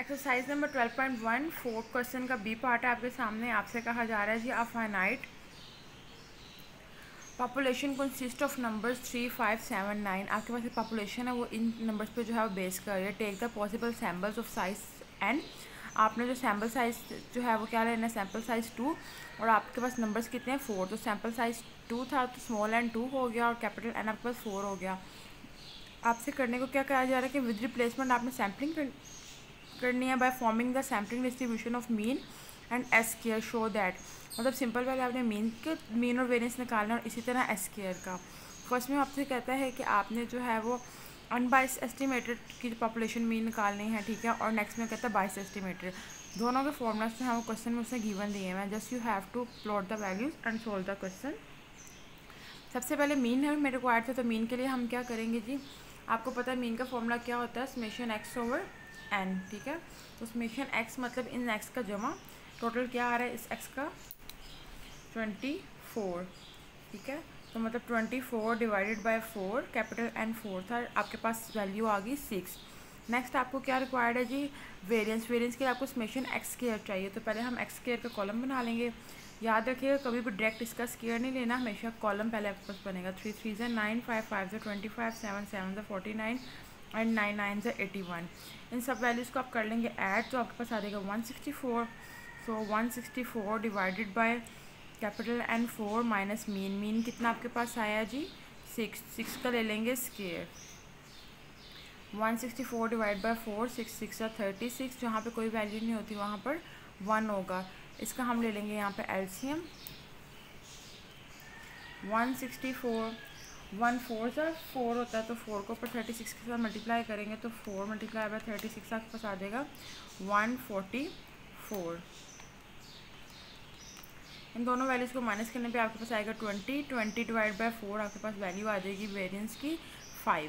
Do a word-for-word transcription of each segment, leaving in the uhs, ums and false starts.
Exercise number twelve point one fourth question का B part है आपके सामने। आपसे कहा जा रहा है जी, a finite population consist of numbers three five seven nine. आपके पास पॉपुलेशन है वो इन नंबर्स पे जो है वो बेस कर रही है। Take the possible samples of size N. आपने जो सैम्पल साइज जो है वो क्या लेना है, सैम्पल साइज टू, और आपके पास नंबर्स कितने हैं, फोर। तो सैम्पल साइज टू था तो स्मॉल एन टू हो गया और कैपिटल एन आपके पास फोर हो गया। आपसे करने को क्या कहा जा रहा है कि विद रिप्लेसमेंट आपने सैम्पलिंग कर, करनी है by forming the sampling distribution of mean and S square show that. मतलब सिंपल पहले आपने मीन के मीन और वेरिएंस निकालना और इसी तरह एस केयर का। फर्स्ट में आपसे कहता है कि आपने जो है वो अनबाइस एस्टिमेटेड की पॉपुलेशन मीन निकालनी है, ठीक है। और नेक्स्ट में कहता है बाइस एस्टिमेटेड। दोनों के फॉर्मूलाज जो है वो क्वेश्चन में उसने गिवन दिए हैं। Just you have to plot the values and solve the question. सबसे पहले मीन है मेरे को ऐड थे, तो मीन के लिए हम क्या करेंगे जी, आपको पता है मीन का फॉर्मूला क्या होता है, समेशन एक्स ओवर एन, ठीक है। तो समेशन एक्स मतलब इन एक्स का जमा, टोटल क्या आ रहा है इस एक्स का, ट्वेंटी फोर, ठीक है। तो मतलब twenty four divided by four, capital N four था, आपके पास वैल्यू आ गई सिक्स। नेक्स्ट आपको क्या रिक्वायर्ड है जी, वेरिएंस। वेरिएंस के लिए आपको समेशन एक्स स्क्वायर चाहिए, तो पहले हम एक्स स्क्वायर का कॉलम बना लेंगे। याद रखिएगा कभी भी डायरेक्ट इसका स्क्वायर नहीं लेना, हमेशा कॉलम पहले आपके पास बनेगा। थ्री थ्री ज़ा नाइन, फाइव फाइव ज़ा ट्वेंटी फाइव, सेवन सेवन ज़ा forty nine and nine nine ज़ा एटी वन। इन सब वैल्यूज़ को आप कर लेंगे ऐड, तो आपके पास आ जाएगा one sixty four. So one sixty four divided by capital N four minus mean. Mean कितना आपके पास आया जी, सिक्स। सिक्स का ले लेंगे square. One sixty four divide by four, six six ज़ा थर्टी सिक्स, जहाँ पे कोई वैल्यू नहीं होती वहाँ पर वन होगा। इसका हम ले लेंगे यहाँ पे LCM. One sixty four, one four सा फोर होता है, तो फोर को ऊपर थर्टी सिक्स के साथ मल्टीप्लाई करेंगे तो four multiply by thirty six आपके पास आ जाएगा वन फोर्टी फोर। इन दोनों वैल्यूज़ को माइनस करने पे आपके पास आएगा twenty. Twenty divide by four आपके पास वैल्यू आ जाएगी वेरिएंस की फाइव।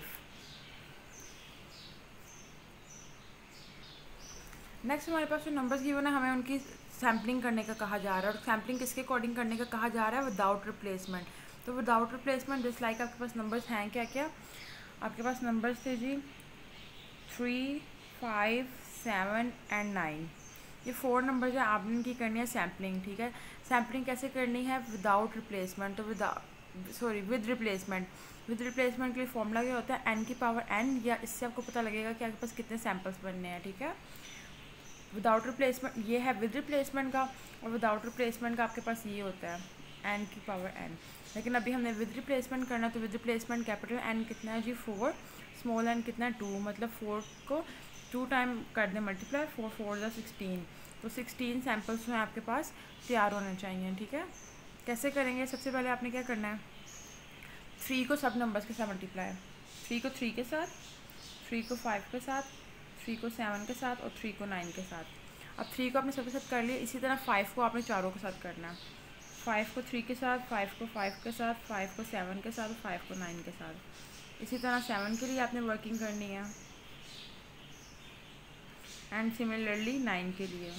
नेक्स्ट हमारे पास जो नंबर्स गिवन है, हमें उनकी सैम्पलिंग करने का कहा जा रहा है। और सैम्पलिंग किसके अकॉर्डिंग करने का कहा जा रहा है, विदाउट रिप्लेसमेंट। तो विदाउट रिप्लेसमेंट जिस लाइक आपके पास नंबर्स हैं क्या क्या, आपके पास नंबर्स थे जी three five seven and nine. ये फोर नंबर जो आपने इनकी करनी है सैम्पलिंग, ठीक है। सैम्पलिंग कैसे करनी है, विदाउट रिप्लेसमेंट। तो without sorry with replacement. With replacement के लिए फॉर्मूला क्या होता है, एन की पावर एन, या इससे आपको पता लगेगा कि आपके पास कितने सैम्पल्स बनने हैं, ठीक है। विदाउट रिप्लेसमेंट ये है विद रिप्लेसमेंट का, और विदाउट रिप्लेसमेंट का आपके पास ये होता है एन की पावर एन। लेकिन अभी हमने विद रिप्लेसमेंट करना, तो विद रिप्लेसमेंट कैपिटल एन कितना है जी, फोर। स्मॉल एन कितना है, टू। मतलब फोर को टू टाइम कर दें मल्टीप्लाई, फोर फोर ज़ा सिक्सटीन। तो सिक्सटीन सैम्पल्स जो हैं आपके पास तैयार होने चाहिए, ठीक है। कैसे करेंगे, सबसे पहले आपने क्या करना है, थ्री को सब नंबर्स के साथ मल्टीप्लाई। थ्री को थ्री के साथ, थ्री को फाइव के साथ, थ्री को सेवन के साथ और थ्री को नाइन के साथ। अब थ्री को आपने सबके साथ कर लिया, इसी तरह फाइव को आपने चारों के साथ करना है। फाइव को थ्री के साथ, फाइव को फाइव के साथ, फाइव को सेवन के साथ और फाइव को नाइन के साथ। इसी तरह सेवन के लिए आपने वर्किंग करनी है एंड सिमिलरली नाइन के लिए।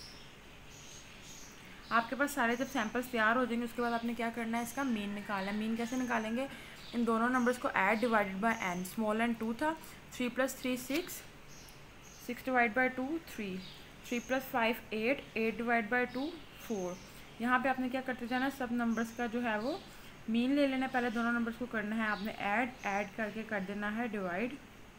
आपके पास सारे जब सैम्पल्स तैयार हो जाएंगे उसके बाद आपने क्या करना है, इसका मीन निकालना है। मीन कैसे निकालेंगे, इन दोनों नंबर्स को add divided by N. Small N two था, three plus three six, six divide by two three, three plus five eight, eight divide by two four. यहाँ पे आपने क्या करते जाना, सब नंबर्स का जो है वो मीन ले लेना। पहले दोनों नंबर्स को करना है आपने ऐड, ऐड करके कर देना है डिवाइड।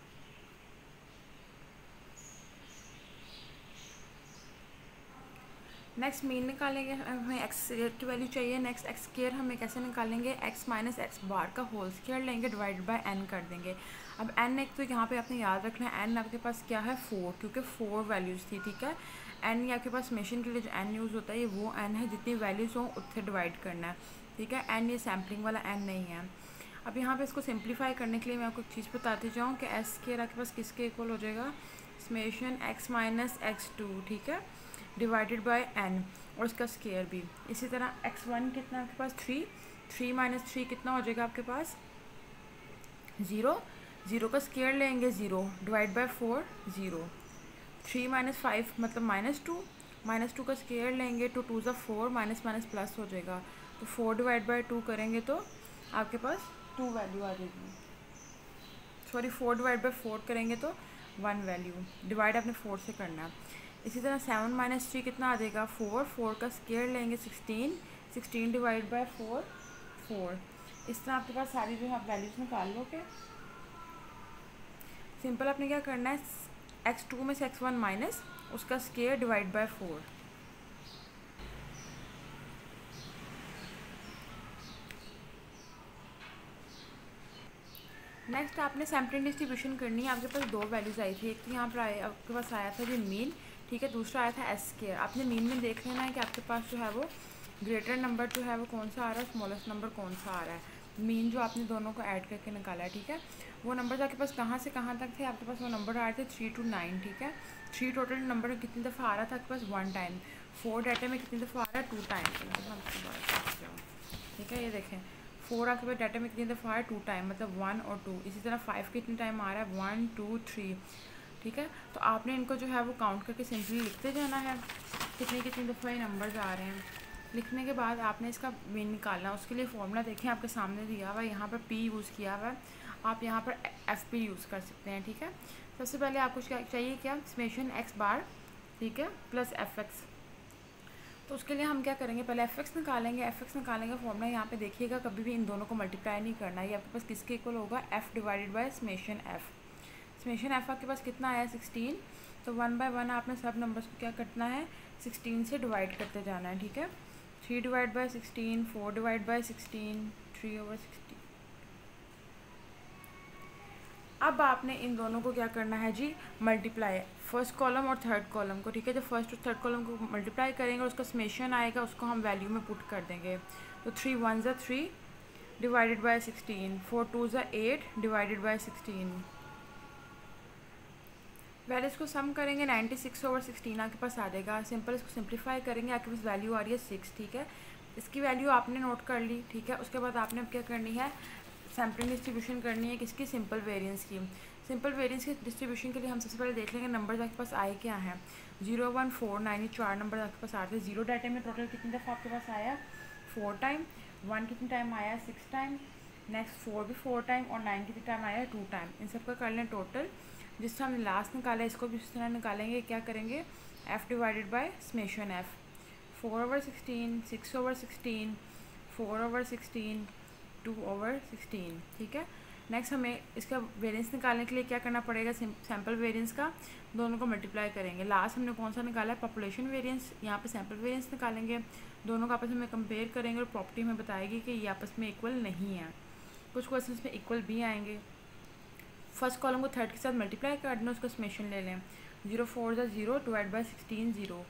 नेक्स्ट मीन निकालेंगे, हमें एक्स की वैल्यू चाहिए। नेक्स्ट एक्स स्क्वायर हमें कैसे निकालेंगे, एक्स माइनस एक्स बार का होल स्क्वायर लेंगे, डिवाइड बाय एन कर देंगे। अब एन एक तो यहाँ पे आपने याद रखना है, एन आपके पास क्या है, फोर, क्योंकि फोर वैल्यूज़ थी, ठीक है। एन ये आपके पास समेशन के लिए जो एन यूज़ होता है ये वो एन है, जितनी वैल्यूज़ हों उससे डिवाइड करना है, ठीक है। एन ये सैम्पलिंग वाला एन नहीं है। अब यहाँ पे इसको सिंप्लीफाई करने के लिए मैं आपको एक चीज़ बताती जाऊँ कि एस स्क्वायर आपके पास किसके इक्वल हो जाएगा, summation X minus X two, ठीक है, डिवाइडेड बाय एन, और इसका स्क्वायर भी। इसी तरह एक्स वन कितना आपके पास, थ्री। थ्री माइनस थ्री कितना हो जाएगा आपके पास, ज़ीरो। ज़ीरो का स्क्वायर लेंगे, zero divide by four, zero. Three minus five मतलब माइनस टू, माइनस टू का स्क्वायर लेंगे, टू टू ज़ा फोर, माइनस माइनस प्लस हो जाएगा। तो फोर डिवाइड बाय टू करेंगे तो आपके पास टू वैल्यू आ जाएगी। Sorry four divide by four करेंगे तो वन वैल्यू, डिवाइड आपने फोर से करना है। इसी तरह सेवन माइनस थ्री कितना आ जाएगा फोर, फोर का स्क्वायर लेंगे sixteen, sixteen divide by four four. इस तरह आपके पास सारी जो है आप वैल्यूज़ निकाल लोगे। सिंपल आपने क्या करना है, एक्स टू में से एक्स वन माइनस उसका square divide by four. Next आपने सैम्पलिंग डिस्ट्रीब्यूशन करनी है। आपके पास दो वैल्यूज़ आई थी, एक तो यहाँ पर आया आपके पास आया था जी मीन, ठीक है, दूसरा आया था एस स्क्वायर। आपने मीन में देख लेना है कि आपके पास जो है वो ग्रेटर नंबर जो है वो कौन सा आ रहा है, स्मॉलेस्ट नंबर कौन सा आ रहा है। मीन जो आपने दोनों को ऐड करके निकाला है, ठीक है। वो नंबर आपके पास कहाँ से कहाँ तक थे, आपके पास वो नंबर आ रहे थे थ्री टू नाइन, ठीक है। थ्री टोटल नंबर कितनी दफ़ा आ रहा था आपके पास, वन टाइम। फोर डाटा में कितनी दफ़ा आ रहा है, टू टाइम, ठीक है। ये देखें फोर आपके पास डाटा में कितनी दफ़ा आ रहा है, टू टाइम, मतलब वन और टू। इसी तरह फाइव कितने टाइम आ रहा है, वन टू थ्री, ठीक है। तो आपने इनको जो है वो काउंट करके सिंपली लिखते जाना है कितनी कितनी दफ़ा ये नंबर्स आ रहे हैं। लिखने के बाद आपने इसका मीन निकालना, उसके लिए फॉर्मूला देखें आपके सामने दिया हुआ है, यहाँ पर पी यूज़ किया हुआ है, आप यहाँ पर एफ पी यूज़ कर सकते हैं, ठीक है। सबसे पहले आपको क्या चाहिए, क्या, समेशन एक्स बार, ठीक है, प्लस एफ एक्स। तो उसके लिए हम क्या करेंगे, पहले एफ एक्स निकालेंगे। एफ एक्स निकालने का फॉर्मूला यहाँ पे देखिएगा, कभी भी इन दोनों को मल्टीप्लाई नहीं करना है। ये आपके पास किसके इक्वल होगा, F divided by summation F. Summation F आपके पास कितना आया, सिक्सटीन। तो वन बाय वन आपने सब नंबर्स को क्या करना है, सिक्सटीन से डिवाइड करते जाना है, ठीक है। Three divide by sixteen, four divide by sixteen, three over sixteen. अब आपने इन दोनों को क्या करना है जी, मल्टीप्लाई, फर्स्ट कॉलम और थर्ड कॉलम को, ठीक है। जब फर्स्ट और थर्ड कॉलम को मल्टीप्लाई करेंगे, उसका समेशन आएगा, उसको हम वैल्यू में पुट कर देंगे। तो थ्री वन ज़ा three divided by sixteen, four two ज़ा eight divided by sixteen. Value इसको सम करेंगे, नाइन्टी सिक्स ओवर सिक्सटीन आपके पास आ जाएगा। सिंपल इसको सिंप्लीफाई करेंगे, आपके पास वैल्यू आ रही है सिक्स, ठीक है। इसकी वैल्यू आपने नोट कर ली, ठीक है। उसके बाद आपने अब क्या करनी है, सैम्पलिंग डिस्ट्रीब्यूशन करनी है किसकी, सिंपल वेरिएंस की। सिंपल वेरिएंस की डिस्ट्रीब्यूशन के लिए हम सबसे पहले देख लेंगे नंबर्स आपके पास आए क्या हैं। जीरो वन फोर नाइन, ये चार नंबर आपके पास आते हैं। जीरो डाटा में टोटल कितनी दफ़ा आपके पास आया, फोर टाइम। वन कितने टाइम आया, सिक्स टाइम। नेक्स्ट फोर भी फोर टाइम, और नाइन कितने टाइम आया, टू टाइम। इन सब का कर लें टोटल। जिस तरह हमने लास्ट निकाला है, इसको भी इस तरह निकालेंगे। क्या करेंगे, F divided by summation F. Four over sixteen, six over sixteen, four over sixteen, two over sixteen, ठीक है। नेक्स्ट हमें इसका वेरिएंस निकालने के लिए क्या करना पड़ेगा, सैम्पल वेरिएंस का दोनों को मल्टीप्लाई करेंगे। लास्ट हमने कौन सा निकाला है, पॉपुलेशन वेरिएंस, यहाँ पे सैम्पल वेरिएंस निकालेंगे। दोनों का आपस में कंपेयर करेंगे और प्रॉपर्टी हमें बताएगी कि ये आपस में इक्वल नहीं है। कुछ क्वेश्चन में इक्वल भी आएंगे। फर्स्ट कॉलम को थर्ड के साथ मल्टीप्लाई कर देना, उसका समेशन ले लें। जीरो फोर ज़ा zero divide by sixteen, zero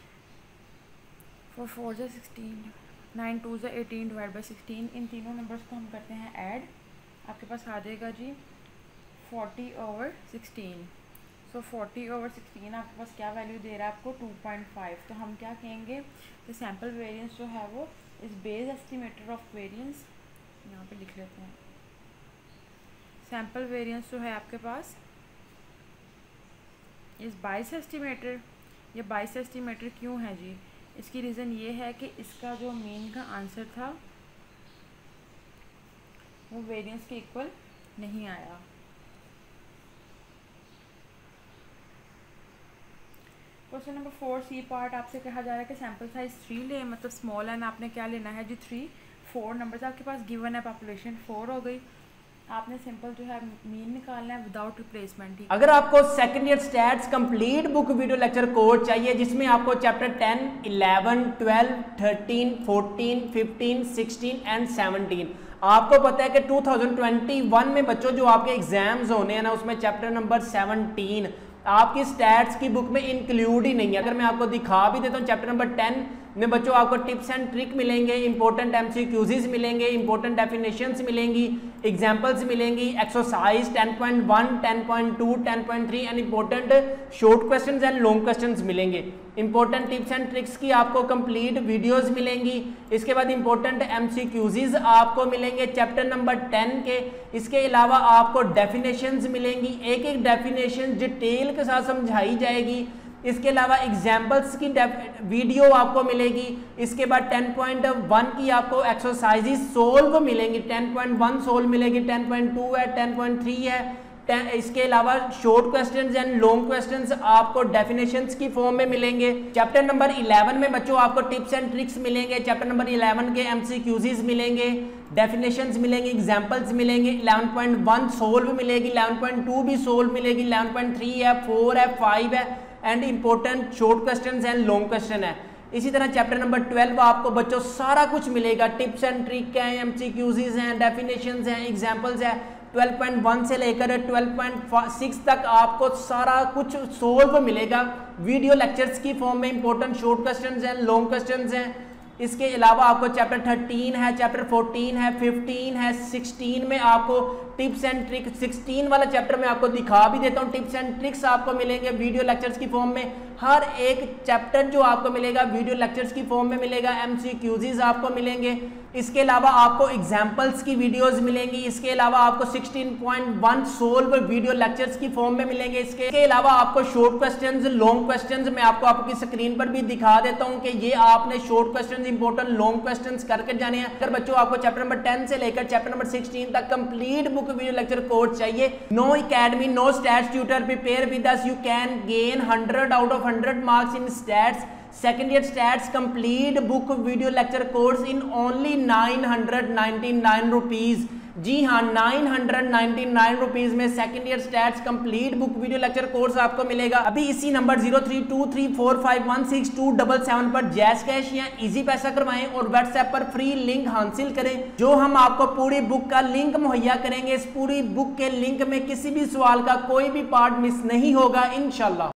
four four ज़ा सिक्सटीन, नाइन टू ज़ा एटीन डिवाइड बाई सिक्सटीन। इन तीनों नंबर्स को हम करते हैं ऐड, आपके पास आ जाएगा जी forty over sixteen. So forty over sixteen आपके पास क्या वैल्यू दे रहा है आपको, टू पॉइंट फाइव। तो हम क्या कहेंगे, कि सैम्पल वेरिएंस जो है वो इस बेस एस्टिमेटर ऑफ वेरिएंस, यहाँ पे लिख लेते हैं। सैम्पल वेरिएंस जो है आपके पास इस बाइस एस्टिमेटर, ये बाइस एस्टिमेटर क्यों है जी, इसकी रीज़न ये है कि इसका जो मीन का आंसर था वो वेरिएंस के इक्वल नहीं आया। Question number four C part आपसे कहा जा रहा है कि सैम्पल साइज थ्री ले, मतलब स्मॉल एन आपने क्या लेना है जी, थ्री। फोर नंबर्स आपके पास गिवन है, पॉपुलेशन फोर हो गई। आपने सिंपल जो है मीन निकालना है विदाउट रिप्लेसमेंट। अगर आपको second year stats complete book video lecture course चाहिए, जिसमें आपको chapter ten, eleven, twelve, thirteen, fourteen, fifteen, sixteen and seventeen, आपको पता है कि टू थाउजेंड ट्वेंटी वन में बच्चों जो आपके एग्जाम्स होने हैं ना, उसमें चैप्टर नंबर सेवनटीन आपकी स्टैट्स की बुक में इंक्लूड ही नहीं है। अगर मैं आपको दिखा भी देता हूँ, चैप्टर नंबर टेन में बच्चों आपको टिप्स एंड ट्रिक मिलेंगे, इंपॉर्टेंट एमसीक्यूज़ मिलेंगे, इंपॉर्टेंट डेफिनेशंस मिलेंगी, एग्जांपल्स मिलेंगी, exercise ten point one, ten point two, ten point three and important short questions and long questions मिलेंगे। इंपॉर्टेंट टिप्स एंड ट्रिक्स की आपको कंप्लीट वीडियोस मिलेंगी। इसके बाद इंपॉर्टेंट एमसीक्यूज़ आपको मिलेंगे चैप्टर नंबर टेन के। इसके अलावा आपको डेफिनेशंस मिलेंगी, एक एक डेफिनेशन डिटेल के साथ समझाई जाएगी। इसके अलावा एग्जाम्पल्स की वीडियो आपको मिलेगी। इसके बाद टेन पॉइंट वन की आपको एक्सरसाइजेस सोल्व मिलेंगी, टेन पॉइंट वन सोल्व मिलेगी, टेन पॉइंट टू है, टेन पॉइंट थ्री है, इसके अलावा short questions and long questions आपको डेफिनेशंस की फॉर्म में मिलेंगे। चैप्टर नंबर इलेवन में बच्चों आपको टिप्स एंड ट्रिक्स मिलेंगे। चैप्टर नंबर इलेवन के एमसीक्यूज़ मिलेंगे, डेफिनेशंस मिलेंगे, एग्जांपल्स मिलेंगे। इलेवन पॉइंट वन सोल्व मिलेगी, इलेवन पॉइंट टू भी सोल्व मिलेगी, इलेवन पॉइंट थ्री है, फोर है, फाइव है and important short questions and long question है। इसी तरह चैप्टर नंबर ट्वेल्व आपको बच्चों सारा कुछ मिलेगा, टिप्स एंड ट्रिक हैं, एमसीक्यूज़ हैं, डेफिनेशंस हैं, एग्जांपल्स है। ट्वेल्व पॉइंट वन से लेकर ट्वेल्व पॉइंट सिक्स तक आपको सारा कुछ सोल्व मिलेगा वीडियो लेक्चर्स की फॉर्म में। इंपॉर्टेंट शॉर्ट क्वेश्चंस हैं, लॉन्ग क्वेश्चंस हैं। इसके अलावा आपको चैप्टर थर्टीन है, चैप्टर फोर्टीन है, फिफ्टीन है, सिक्सटीन में आपको टिप्स एंड ट्रिक, सिक्सटीन वाला चैप्टर में आपको दिखा भी देता हूँ, टिप्स एंड ट्रिक्स आपको मिलेंगे वीडियो लेक्चर्स की फॉर्म में। हर एक चैप्टर जो आपको मिलेगा वीडियो लेक्चर्स की फॉर्म में मिलेगा, एमसीक्यूज़ आपको मिलेंगे। इसके अलावा आपको एग्जाम्पल्स की वीडियोस मिलेंगी। इसके अलावा आपको sixteen point one solve video lectures की फॉर्म में मिलेंगे। इसके अलावा आपको शॉर्ट क्वेश्चंस, लॉन्ग क्वेश्चंस मैं आपको आपकी स्क्रीन पर भी दिखा देता हूं कि ये आपने short questions, important long questions करके जाने हैं। अगर बच्चों आपको चैप्टर नंबर टेन से लेकर चैप्टर नंबर सिक्सटीन तक complete book video lecture course चाहिए, no academy, no stats tutor, prepare with us, you can gain hundred out of hundred marks in stats second year stats complete book video lecture course in only nine hundred ninety nine rupees. जी हाँ, nine hundred ninety nine rupees में second year stats complete book video lecture course आपको मिलेगा। अभी इसी number zero three to three four five one six two double seven पर Jazz cash या easy पैसा करवाएं और व्हाट्सएप पर फ्री लिंक हासिल करें, जो हम आपको पूरी बुक का लिंक मुहैया करेंगे। इस पूरी बुक के लिंक में किसी भी सवाल का कोई भी पार्ट मिस नहीं होगा इंशाल्लाह।